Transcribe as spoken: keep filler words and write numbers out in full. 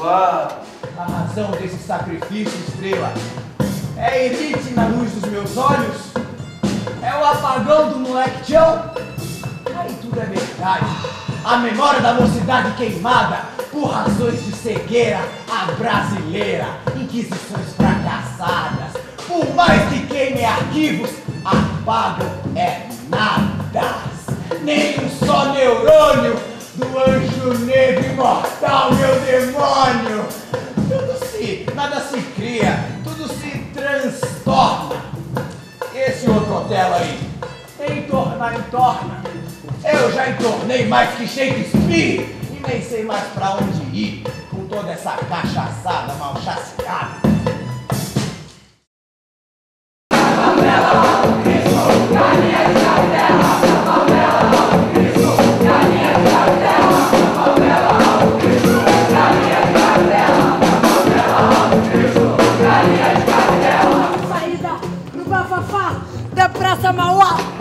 Ah, A razão desse sacrifício, Estrela, é a elite na luz dos meus olhos? É o apagão do moleque Tião? Aí tudo é verdade. A memória da mocidade queimada por razões de cegueira, a brasileira, inquisições fracassadas. Por mais que queime arquivos, apagam é nada. Nem um só neurônio do anjo negro imortal, meu demônio. Tudo se, nada se cria, tudo se transtorna. Esse outro hotel aí, nem tornar entorna. Eu já entornei mais que Shakespeare e nem sei mais pra onde ir com toda essa cachaçada mal chaceada. Saída pro Bafafá da Praça Mauá.